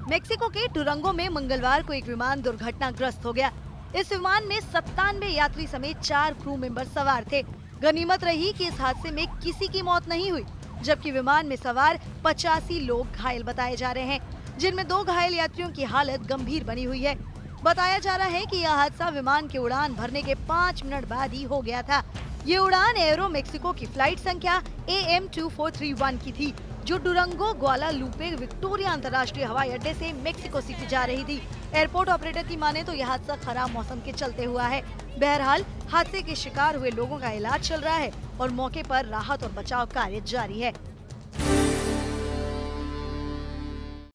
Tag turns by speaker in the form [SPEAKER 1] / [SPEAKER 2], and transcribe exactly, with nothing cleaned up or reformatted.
[SPEAKER 1] Mexico के Durango में मंगलवार को एक विमान दुर्घटनाग्रस्त हो गया। इस विमान में सत्तानवे यात्री समेत चार क्रू मेंबर सवार थे। गनीमत रही कि इस हादसे में किसी की मौत नहीं हुई, जबकि विमान में सवार पचासी लोग घायल बताए जा रहे हैं, जिनमें दो घायल यात्रियों की हालत गंभीर बनी हुई है। बताया जा रहा है कि यह हादसा विमान के उड़ान भरने के पाँच मिनट बाद ही हो गया था। ये उड़ान एरो मेक्सिको की फ्लाइट संख्या A M two four three one की थी, जो डुरंगो ग्वालालुम्पुर विक्टोरिया अंतर्राष्ट्रीय हवाई अड्डे से मेक्सिको सिटी जा रही थी। एयरपोर्ट ऑपरेटर की माने तो यह हादसा खराब मौसम के चलते हुआ है। बहरहाल हादसे के शिकार हुए लोगों का इलाज चल रहा है और मौके पर राहत और बचाव कार्य जारी है।